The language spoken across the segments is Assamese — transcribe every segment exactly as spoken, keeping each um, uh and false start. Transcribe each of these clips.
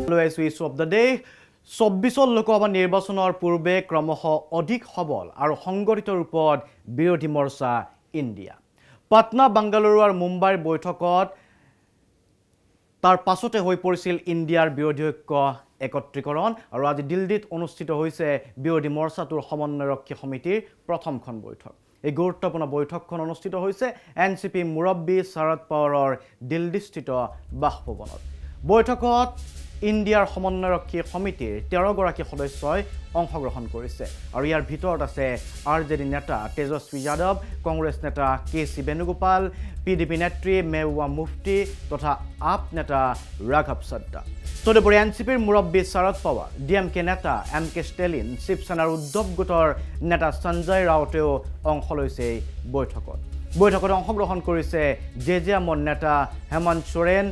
ইস্যু অফ দ্য ডে চৌব্বিছৰ লোকসভা নিৰ্বাচনৰ পূৰ্বে ক্ৰমশ অধিক সবল আৰু সংগঠিত ৰূপত বিৰোধী মৰ্চা ইণ্ডিয়া পাটনা বাংগালুৰু আৰু মুম্বাইৰ বৈঠকত তাৰ পাছতে হৈ পৰিছিল ইণ্ডিয়াৰ বিৰোধী ঐক্য একত্ৰীকৰণ আৰু আজি দিল্লীত অনুষ্ঠিত হৈছে বিৰোধী মৰ্চাটোৰ সমন্বয়ৰক্ষী সমিতিৰ প্ৰথমখন বৈঠক এই গুৰুত্বপূৰ্ণ বৈঠকখন অনুষ্ঠিত হৈছে এন চি পি মুৰব্বী শৰদ পাৱাৰৰ দিল্লীস্থিত বাসভৱনত বৈঠকত ইণ্ডিয়াৰ সমন্বয়ৰক্ষী সমিতিৰ তেৰ গৰাকী সদস্যই অংশগ্ৰহণ কৰিছে আৰু ইয়াৰ ভিতৰত আছে আৰ জে ডি নেতা তেজস্বী যাদৱ কংগ্ৰেছ নেতা K C Venugopal P D P নেত্ৰী মেহুৱা মুফতি তথা আপ নেতা ৰাঘৱ চদ্দা তদুপৰি এন চি পিৰ মুৰব্বী Sharad Pawar D M K নেতা এম কে ষ্টেলিন শিৱসেনাৰ উদ্ধৱ গোটৰ নেতা সঞ্জয় ৰাউতেও অংশ লৈছে এই বৈঠকত বৈঠকত অংশগ্ৰহণ কৰিছে জে জে এমৰ নেতা Hemant Soren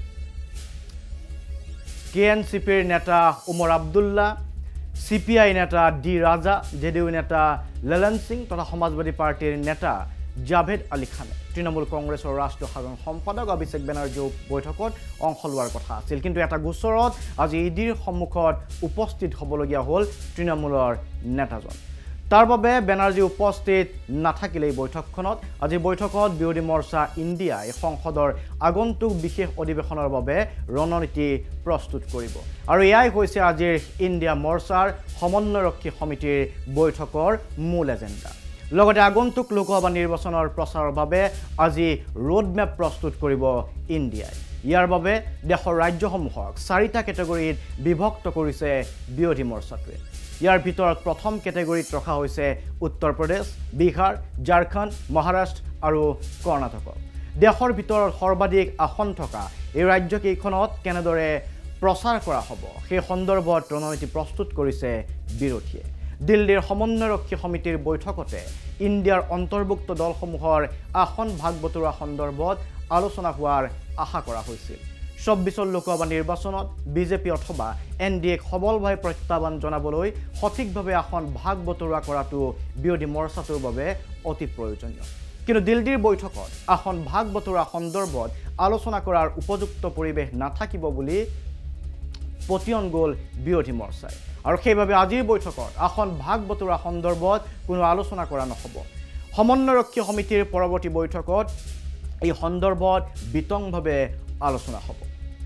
K N C পিৰ নেতা Omar Abdullah C P I নেতা D Raja J D U নেতা ললন সিং তথা সমাজবাদী পাৰ্টিৰ নেতা জাভেদ আলী খানে তৃণমূল কংগ্ৰেছৰ ৰাষ্ট্ৰীয় সাধাৰণ সম্পাদক অভিষেক বেনাৰ্জীও বৈঠকত অংশ লোৱাৰ কথা আছিল কিন্তু এটা গোচৰত আজি ইডিৰ সন্মুখত উপস্থিত হ'বলগীয়া হ'ল তৃণমূলৰ নেতাজন তাৰ বাবে বেনাৰ্জী উপস্থিত নাথাকিলে এই বৈঠকখনত আজি বৈঠকত বিৰোধী মৰ্চা ইণ্ডিয়াই সংসদৰ আগন্তুক বিশেষ অধিৱেশনৰ বাবে ৰণনীতি প্ৰস্তুত কৰিব আৰু এয়াই হৈছে আজিৰ ইণ্ডিয়া মৰ্চাৰ সমন্বয়ৰক্ষী সমিতিৰ বৈঠকৰ মূল এজেণ্ডা লগতে আগন্তুক লোকসভা নিৰ্বাচনৰ প্ৰচাৰৰ বাবে আজি ৰোড মেপ প্ৰস্তুত কৰিব ইণ্ডিয়াই ইয়াৰ বাবে দেশৰ ৰাজ্যসমূহক চাৰিটা কেটেগৰীত বিভক্ত কৰিছে বিৰোধী মৰ্চাটোৱে ইয়াৰ ভিতৰত প্ৰথম কেটেগৰীত ৰখা হৈছে উত্তৰ প্ৰদেশ বিহাৰ ঝাৰখণ্ড মহাৰাষ্ট্ৰ আৰু কৰ্ণাটক দেশৰ ভিতৰত সৰ্বাধিক আসন থকা এই ৰাজ্যকেইখনত কেনেদৰে প্ৰচাৰ কৰা হ'ব সেই সন্দৰ্ভত ৰণনীতি প্ৰস্তুত কৰিছে বিৰোধীয়ে দিল্লীৰ সমন্বয়ৰক্ষী সমিতিৰ বৈঠকতে ইণ্ডিয়াৰ অন্তৰ্ভুক্ত দলসমূহৰ আসন ভাগ বতৰা সন্দৰ্ভত আলোচনা হোৱাৰ আশা কৰা হৈছিল চৌব্বিছৰ লোকসভা নিৰ্বাচনত বিজেপি অথবা এন ডি এক সবলভাৱে প্ৰত্যাহ্বান জনাবলৈ সঠিকভাৱে আসন ভাগ বতৰা কৰাটো বিৰোধী মৰ্চাটোৰ বাবে অতি প্ৰয়োজনীয় কিন্তু দিল্লীৰ বৈঠকত আসন ভাগ বতৰা সন্দৰ্ভত আলোচনা কৰাৰ উপযুক্ত পৰিৱেশ নাথাকিব বুলি পতিয়ন গ'ল বিৰোধী মৰ্চাই আৰু সেইবাবে আজিৰ বৈঠকত আসন ভাগ বতৰা সন্দৰ্ভত কোনো আলোচনা কৰা নহ'ব সমন্বয়ৰক্ষী সমিতিৰ পৰৱৰ্তী বৈঠকত এই সন্দৰ্ভত বিতংভাৱে আলোচনা হ'ব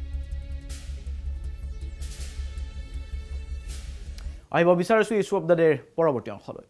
আহিব বিচাৰিছোঁ ইস্যু অফ দ্য ডেৰ পৰৱৰ্তী অংশলৈ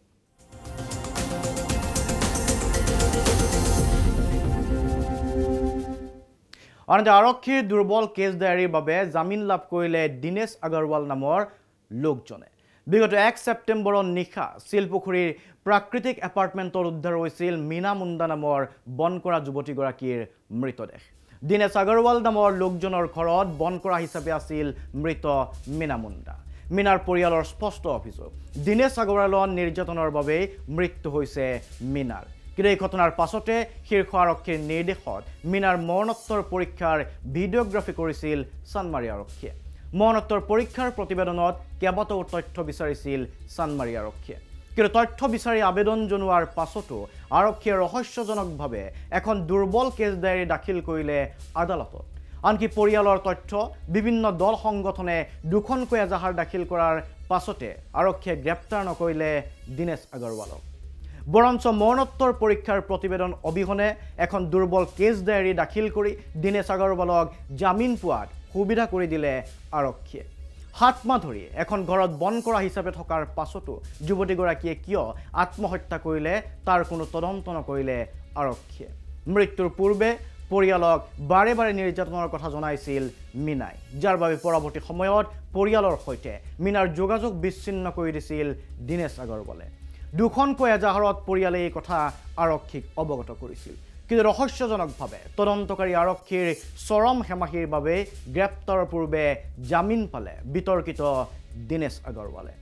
আনহাতে আৰক্ষীৰ দুৰ্বল কেছ ডায়েৰীৰ বাবে জামিন লাভ কৰিলে দিনেশ আগৰৱাল নামৰ লোকজনে বিগত এক ছেপ্টেম্বৰৰ নিশা শিলপুখুৰীৰ প্ৰাকৃতিক এপাৰ্টমেণ্টত উদ্ধাৰ হৈছিল মীনা মুণ্ডা নামৰ বন কৰা যুৱতীগৰাকীৰ মৃতদেহ দিনেশ আগৰৱাল নামৰ লোকজনৰ ঘৰত বন কৰা হিচাপে আছিল মৃত মীনা মুণ্ডা মীনাৰ পৰিয়ালৰ স্পষ্ট অভিযোগ দিনেশ আগৰৱালৰ নিৰ্যাতনৰ বাবে মৃত্যু হৈছে মীনাৰ কিন্তু এই ঘটনাৰ পাছতে শীৰ্ষ আৰক্ষীৰ নিৰ্দেশত মীনাৰ মৰণোত্তৰ পৰীক্ষাৰ ভিডিঅ'গ্ৰাফি কৰিছিল চানমাৰী আৰক্ষীয়ে মৰণোত্তৰ পৰীক্ষাৰ প্ৰতিবেদনত কেইবাটাও তথ্য বিচাৰিছিল চানমাৰী আৰক্ষীয়ে কিন্তু তথ্য বিচাৰি আবেদন জনোৱাৰ পাছতো আৰক্ষীয়ে ৰহস্যজনকভাৱে এখন দুৰ্বল কেছ ডায়েৰী দাখিল কৰিলে আদালতত আনকি পৰিয়ালৰ তথ্য বিভিন্ন দল সংগঠনে দুখনকৈ এজাহাৰ দাখিল কৰাৰ পাছতে আৰক্ষীয়ে গ্ৰেপ্তাৰ নকৰিলে দিনেশ আগৰৱালক বৰঞ্চ মৰণোত্তৰ পৰীক্ষাৰ প্ৰতিবেদন অবিহনে এখন দুৰ্বল কেছ ডায়েৰী দাখিল কৰি দিনেশ আগৰৱালক জামিন পোৱাত সুবিধা কৰি দিলে আৰক্ষীয়ে সাত মাহ ধৰি এখন ঘৰত বন কৰা হিচাপে থকাৰ পাছতো যুৱতীগৰাকীয়ে কিয় আত্মহত্যা কৰিলে তাৰ কোনো তদন্ত নকৰিলে আৰক্ষীয়ে মৃত্যুৰ পূৰ্বে পৰিয়ালক বাৰে বাৰে নিৰ্যাতনৰ কথা জনাইছিল মীনাই যাৰ বাবে পৰৱৰ্তী সময়ত পৰিয়ালৰ সৈতে মীনাৰ যোগাযোগ বিচ্ছিন্ন কৰি দিছিল দিনেশ আগৰৱালে দুখনকৈ এজাহাৰত পৰিয়ালে এই কথা আৰক্ষীক অৱগত কৰিছিল কিন্তু ৰহস্যজনকভাৱে তদন্তকাৰী আৰক্ষীৰ চৰম হেমাহিৰ বাবে গ্ৰেপ্তাৰৰ পূৰ্বে জামিন পালে বিতৰ্কিত দিনেশ আগৰৱালে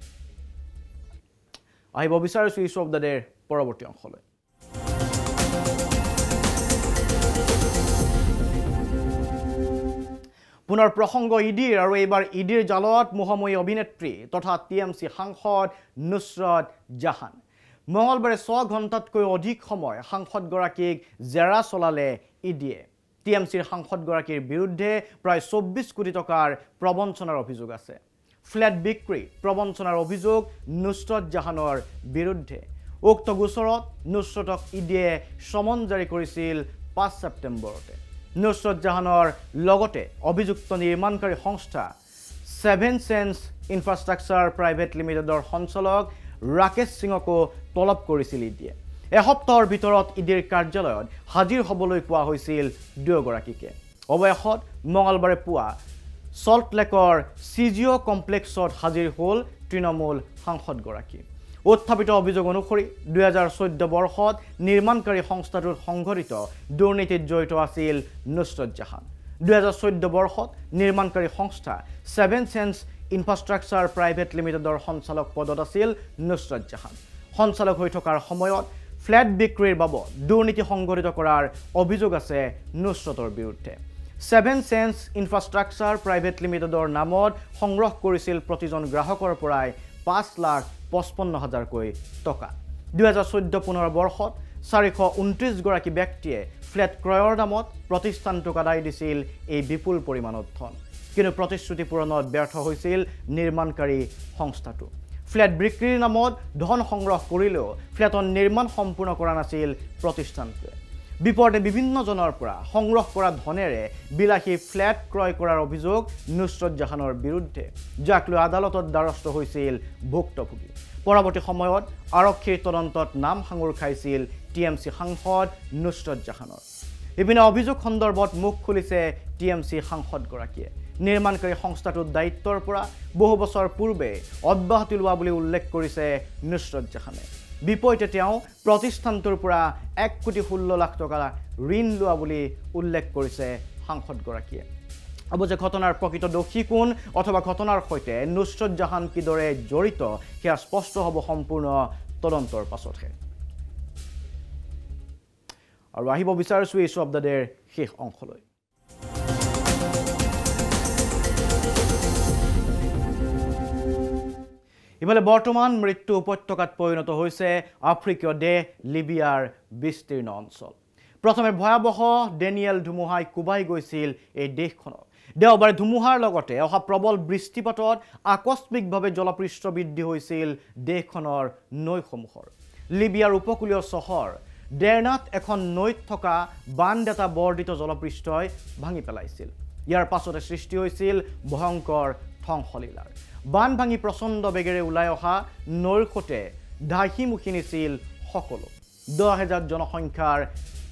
আহিব বিচাৰিছোঁ ইস্যু অফ দ্য ডেৰ পৰৱৰ্তী অংশলৈ পুনৰ প্ৰসংগ ইডিৰ আৰু এইবাৰ ইডিৰ জালত মোহময়ী অভিনেত্ৰী তথা টি এম চি সাংসদ নুছৰত জাহান মঙলবাৰে ছয় ঘণ্টাতকৈ অধিক সময় সাংসদগৰাকীক জেৰা চলালে ইডিয়ে টি এম চিৰ সাংসদগৰাকীৰ বিৰুদ্ধে প্ৰায় চৌব্বিছ কোটি টকাৰ প্ৰবঞ্চনাৰ অভিযোগ আছে ফ্লেট বিক্ৰী প্ৰবঞ্চনাৰ অভিযোগ নুছৰত জাহানৰ বিৰুদ্ধে উক্ত গোচৰত নুছৰতক ইডিয়ে সমন জাৰি কৰিছিল পাঁচ ছেপ্টেম্বৰতে নুছৰত জাহানৰ লগতে অভিযুক্ত নিৰ্মাণকাৰী সংস্থা ছেভেন চেন্স ইনফ্ৰাষ্ট্ৰাকচাৰ প্ৰাইভেট লিমিটেডৰ সঞ্চালক ৰাকেশ সিঙকো তলব কৰিছিল ইডিয়ে এসপ্তাহৰ ভিতৰত ইডিৰ কাৰ্যালয়ত হাজিৰ হ'বলৈ কোৱা হৈছিল দুয়োগৰাকীকে অৱশেষত মঙলবাৰে পুৱা সল্ট লেকৰ চিজিঅ' কমপ্লেক্সত হাজিৰ হ'ল তৃণমূল সাংসদগৰাকী উত্থাপিত অভিযোগ অনুসৰি দুই হাজাৰ চৈধ্য বৰ্ষত নিৰ্মাণকাৰী সংস্থাটোৰ সংঘটিত দুৰ্নীতিত জড়িত আছিল নুছৰত জাহান দুই হাজাৰ চৈধ্য বৰ্ষত নিৰ্মাণকাৰী সংস্থা ছেভেন চেন্স ইনফ্ৰাষ্ট্ৰাকচাৰ প্ৰাইভেট লিমিটেডৰ সঞ্চালক পদত আছিল নুছৰত জাহান সঞ্চালক হৈ থকাৰ সময়ত ফ্লেট বিক্ৰীৰ বাবদ দুৰ্নীতি সংঘটিত কৰাৰ অভিযোগ আছে নুছৰতৰ বিৰুদ্ধে ছেভেন চেন্স ইনফ্ৰাষ্ট্ৰাকচাৰ প্ৰাইভেট লিমিটেডৰ নামত সংগ্ৰহ কৰিছিল প্ৰতিজন গ্ৰাহকৰ পৰাই পাঁচ লাখ পঁচপন্ন হাজাৰকৈ টকা দুই হাজাৰ চৈধ্য পোন্ধৰ বৰ্ষত চাৰিশ ঊনত্ৰিছ গৰাকী ব্যক্তিয়ে ফ্লেট ক্ৰয়ৰ নামত প্ৰতিষ্ঠানটোক আদায় দিছিল এই বিপুল পৰিমাণৰ ধন কিন্তু প্ৰতিশ্ৰুতি পূৰণত ব্যৰ্থ হৈছিল নিৰ্মাণকাৰী সংস্থাটো ফ্লেট বিক্ৰীৰ নামত ধন সংগ্ৰহ কৰিলেও ফ্লেটৰ নিৰ্মাণ সম্পূৰ্ণ কৰা নাছিল প্ৰতিষ্ঠানটোৱে বিপৰীতে বিভিন্ন জনৰ পৰা সংগ্ৰহ কৰা ধনেৰে বিলাসী ফ্লেট ক্ৰয় কৰাৰ অভিযোগ নুছৰত জাহানৰ বিৰুদ্ধে যাক লৈ আদালতত দ্বাৰস্থ হৈছিল ভুক্তভোগী পৰৱৰ্তী সময়ত আৰক্ষীৰ তদন্তত নাম সাঙুৰ খাইছিল টি এম চি সাংসদ নুছৰত জাহানৰ ইপিনে অভিযোগ সন্দৰ্ভত মুখ খুলিছে টি এম চি সাংসদগৰাকীয়ে নিৰ্মাণকাৰী সংস্থাটোৰ দায়িত্বৰ পৰা বহু বছৰ পূৰ্বে অব্যাহতি লোৱা বুলি উল্লেখ কৰিছে নুছৰত জাহানে বিপৰীতে তেওঁ প্ৰতিষ্ঠানটোৰ পৰা এক কোটি ষোল্ল লাখ টকা ঋণ লোৱা বুলি উল্লেখ কৰিছে সাংসদগৰাকীয়ে অৱশ্যে ঘটনাৰ প্ৰকৃত দোষী কোন অথবা ঘটনাৰ সৈতে নুছৰত জাহান কিদৰে জড়িত সেয়া স্পষ্ট হ'ব সম্পূৰ্ণ তদন্তৰ পাছতহে আৰু আহিব বিচাৰিছো এই শব্দৰ শেষ অংশলৈ ইফালে বৰ্তমান মৃত্যু উপত্যকাত পৰিণত হৈছে আফ্ৰিকীয় দেশ লিবিয়াৰ বিস্তীৰ্ণ অঞ্চল প্ৰথমে ভয়াৱহ ডেনিয়েল ধুমুহাই কোবাই গৈছিল এই দেশখনত দেওবাৰে ধুমুহাৰ লগতে অহা প্ৰবল বৃষ্টিপাতত আকস্মিকভাৱে জলপৃষ্ঠ বৃদ্ধি হৈছিল দেশখনৰ নৈসমূহৰ লিবিয়াৰ উপকূলীয় চহৰ ডেৰনাত এখন নৈত থকা বান্ধ এটা বৰ্ধিত জলপৃষ্ঠই ভাঙি পেলাইছিল ইয়াৰ পাছতে সৃষ্টি হৈছিল ভয়ংকৰ ধ্বংসলীলাৰ বান ভাঙি প্ৰচণ্ড বেগেৰে ওলাই অহা নৈৰ সৈতে ধাহিমুখি নিছিল সকলো দহ হাজাৰ জনসংখ্যাৰ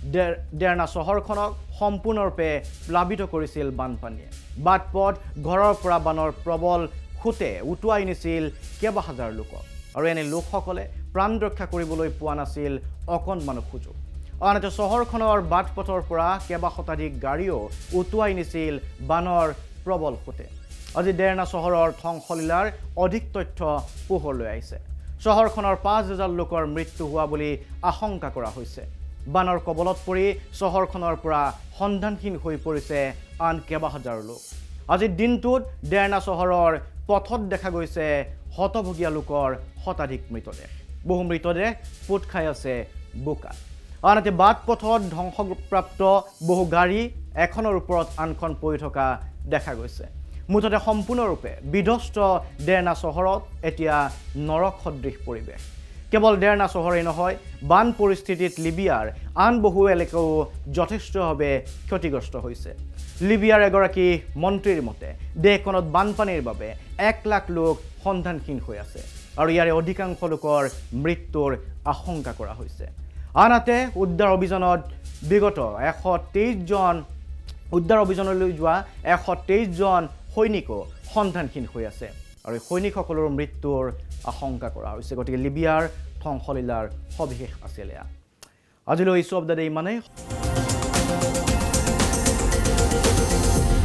ডেৰনা চহৰখনক সম্পূৰ্ণৰূপে প্লাবিত কৰিছিল বানপানীয়ে বাটপথ ঘৰৰ পৰা বানৰ প্ৰবল খুঁটে উটুৱাই নিছিল কেইবা হাজাৰ লোকক আৰু এনে লোকসকলে প্ৰাণ ৰক্ষা কৰিবলৈ পোৱা নাছিল অকণমানো সুযোগ আনহাতে চহৰখনৰ বাটপথৰ পৰা কেইবা শতাধিক গাড়ীও উটুৱাই নিছিল বানৰ প্ৰবল খুঁটে আজি ডেৰনা চহৰৰ ধ্বংসলীলাৰ অধিক তথ্য পোহৰলৈ আহিছে চহৰখনৰ পাঁচ হাজাৰ লোকৰ মৃত্যু হোৱা বুলি আশংকা কৰা হৈছে বানৰ কবলত পৰি চহৰখনৰ পৰা সন্ধানহীন হৈ পৰিছে আন কেইবা হাজাৰ লোক আজি দিনটোত ডেৰনা চহৰৰ পথত দেখা গৈছে হতভগীয়া লোকৰ শতাধিক মৃতদেহ বহু মৃতদেহ পোত খাই আছে বোকা আনহাতে বাটপথত ধ্বংসপ্ৰাপ্ত বহু গাড়ী এখনৰ ওপৰত আনখন পৰি থকা দেখা গৈছে মুঠতে সম্পূৰ্ণৰূপে বিধ্বস্ত ডেৰনা চহৰত এতিয়া নৰক সদৃশ পৰিৱেশ কেৱল ডেৰনা চহৰেই নহয় বান পৰিস্থিতিত লিবিয়াৰ আন বহু এলেকাও যথেষ্টভাৱে ক্ষতিগ্ৰস্ত হৈছে লিবিয়াৰ এগৰাকী মন্ত্ৰীৰ মতে দেশখনত বানপানীৰ বাবে এক লাখ লোক সন্ধানহীন হৈ আছে আৰু ইয়াৰে অধিকাংশ লোকৰ মৃত্যুৰ আশংকা কৰা হৈছে আনহাতে উদ্ধাৰ অভিযানত বিগত এশ তেইছ জন উদ্ধাৰ অভিযানলৈ যোৱা এশ তেইছ জন সৈনিকো সন্ধানহীন হৈ আছে আৰু সৈনিকসকলৰ মৃত্যুৰ আশংকা কৰা হৈছে গতিকে লিবিয়াৰ ধ্বংসলীলাৰ সবিশেষ আছিল এয়া আজিলৈ এই শব্দৰে ইমানেই